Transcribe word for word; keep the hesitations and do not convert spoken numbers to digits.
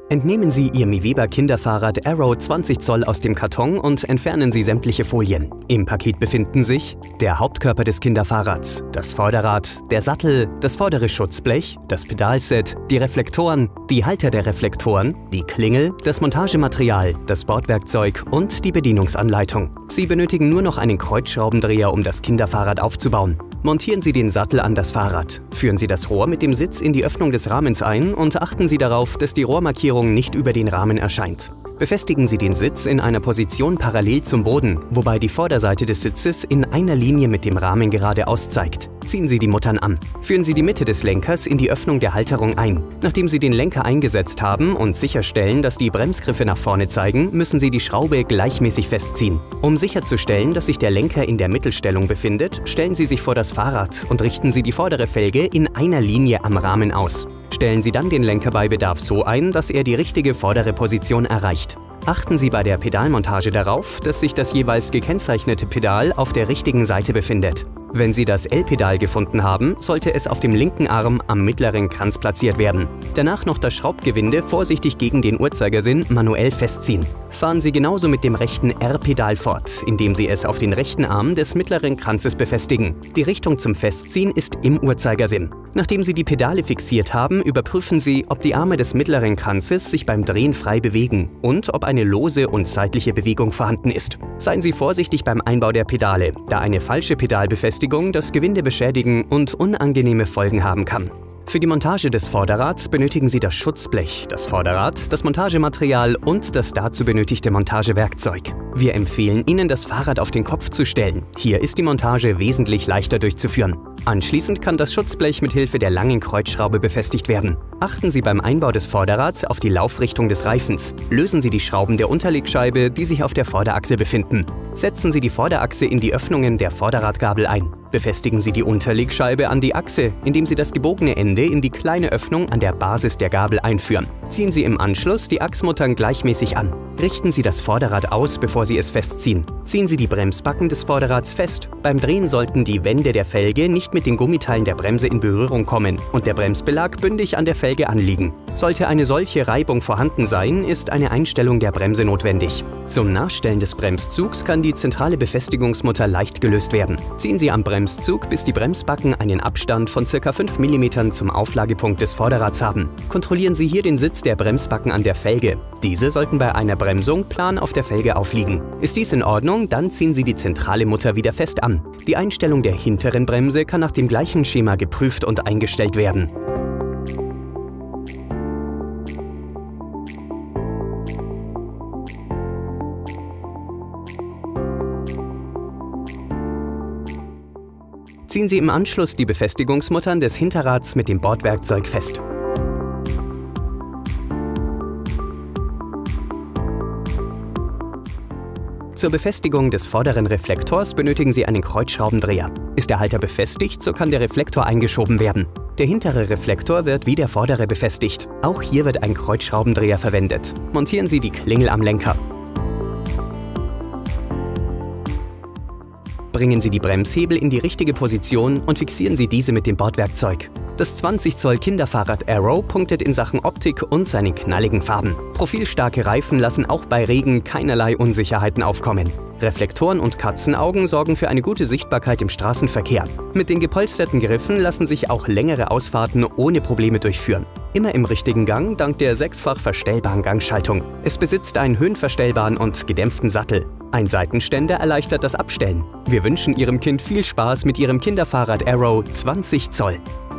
Entnehmen Sie Ihr Miweber Kinderfahrrad Arrow zwanzig Zoll aus dem Karton und entfernen Sie sämtliche Folien. Im Paket befinden sich der Hauptkörper des Kinderfahrrads, das Vorderrad, der Sattel, das vordere Schutzblech, das Pedalset, die Reflektoren, die Halter der Reflektoren, die Klingel, das Montagematerial, das Bordwerkzeug und die Bedienungsanleitung. Sie benötigen nur noch einen Kreuzschraubendreher, um das Kinderfahrrad aufzubauen. Montieren Sie den Sattel an das Fahrrad. Führen Sie das Rohr mit dem Sitz in die Öffnung des Rahmens ein und achten Sie darauf, dass die Rohrmarkierung nicht über den Rahmen erscheint. Befestigen Sie den Sitz in einer Position parallel zum Boden, wobei die Vorderseite des Sitzes in einer Linie mit dem Rahmen geradeaus zeigt. Ziehen Sie die Muttern an. Führen Sie die Mitte des Lenkers in die Öffnung der Halterung ein. Nachdem Sie den Lenker eingesetzt haben und sicherstellen, dass die Bremsgriffe nach vorne zeigen, müssen Sie die Schraube gleichmäßig festziehen. Um sicherzustellen, dass sich der Lenker in der Mittelstellung befindet, stellen Sie sich vor das Fahrrad und richten Sie die vordere Felge in einer Linie am Rahmen aus. Stellen Sie dann den Lenker bei Bedarf so ein, dass er die richtige vordere Position erreicht. Achten Sie bei der Pedalmontage darauf, dass sich das jeweils gekennzeichnete Pedal auf der richtigen Seite befindet. Wenn Sie das L-Pedal gefunden haben, sollte es auf dem linken Arm am mittleren Kranz platziert werden. Danach noch das Schraubgewinde vorsichtig gegen den Uhrzeigersinn manuell festziehen. Fahren Sie genauso mit dem rechten R-Pedal fort, indem Sie es auf den rechten Arm des mittleren Kranzes befestigen. Die Richtung zum Festziehen ist im Uhrzeigersinn. Nachdem Sie die Pedale fixiert haben, überprüfen Sie, ob die Arme des mittleren Kranzes sich beim Drehen frei bewegen und ob eine lose und seitliche Bewegung vorhanden ist. Seien Sie vorsichtig beim Einbau der Pedale, da eine falsche Pedalbefestigung das Gewinde beschädigen und unangenehme Folgen haben kann. Für die Montage des Vorderrads benötigen Sie das Schutzblech, das Vorderrad, das Montagematerial und das dazu benötigte Montagewerkzeug. Wir empfehlen Ihnen, das Fahrrad auf den Kopf zu stellen. Hier ist die Montage wesentlich leichter durchzuführen. Anschließend kann das Schutzblech mit Hilfe der langen Kreuzschraube befestigt werden. Achten Sie beim Einbau des Vorderrads auf die Laufrichtung des Reifens. Lösen Sie die Schrauben der Unterlegscheibe, die sich auf der Vorderachse befinden. Setzen Sie die Vorderachse in die Öffnungen der Vorderradgabel ein. Befestigen Sie die Unterlegscheibe an die Achse, indem Sie das gebogene Ende in die kleine Öffnung an der Basis der Gabel einführen. Ziehen Sie im Anschluss die Achsmuttern gleichmäßig an. Richten Sie das Vorderrad aus, bevor Sie es festziehen. Ziehen Sie die Bremsbacken des Vorderrads fest. Beim Drehen sollten die Wände der Felge nicht mit den Gummiteilen der Bremse in Berührung kommen und der Bremsbelag bündig an der Felge anliegen. Sollte eine solche Reibung vorhanden sein, ist eine Einstellung der Bremse notwendig. Zum Nachstellen des Bremszugs kann die zentrale Befestigungsmutter leicht gelöst werden. Ziehen Sie am Bremszug, bis die Bremsbacken einen Abstand von ca. fünf Millimeter zum Auflagepunkt des Vorderrads haben. Kontrollieren Sie hier den Sitz der Bremsbacken an der Felge. Diese sollten bei einer Bremsung plan auf der Felge aufliegen. Ist dies in Ordnung, dann ziehen Sie die zentrale Mutter wieder fest an. Die Einstellung der hinteren Bremse kann nach dem gleichen Schema geprüft und eingestellt werden. Ziehen Sie im Anschluss die Befestigungsmuttern des Hinterrads mit dem Bordwerkzeug fest. Zur Befestigung des vorderen Reflektors benötigen Sie einen Kreuzschraubendreher. Ist der Halter befestigt, so kann der Reflektor eingeschoben werden. Der hintere Reflektor wird wie der vordere befestigt. Auch hier wird ein Kreuzschraubendreher verwendet. Montieren Sie die Klingel am Lenker. Bringen Sie die Bremshebel in die richtige Position und fixieren Sie diese mit dem Bordwerkzeug. Das zwanzig Zoll Kinderfahrrad Arrow punktet in Sachen Optik und seinen knalligen Farben. Profilstarke Reifen lassen auch bei Regen keinerlei Unsicherheiten aufkommen. Reflektoren und Katzenaugen sorgen für eine gute Sichtbarkeit im Straßenverkehr. Mit den gepolsterten Griffen lassen sich auch längere Ausfahrten ohne Probleme durchführen. Immer im richtigen Gang dank der sechsfach verstellbaren Gangschaltung. Es besitzt einen höhenverstellbaren und gedämpften Sattel. Ein Seitenständer erleichtert das Abstellen. Wir wünschen Ihrem Kind viel Spaß mit Ihrem Kinderfahrrad Arrow zwanzig Zoll.